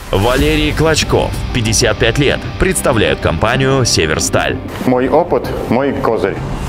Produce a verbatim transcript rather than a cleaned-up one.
Валерий Клочков, пятьдесят пять лет, представляет компанию «Северсталь». Мой опыт – мой козырь.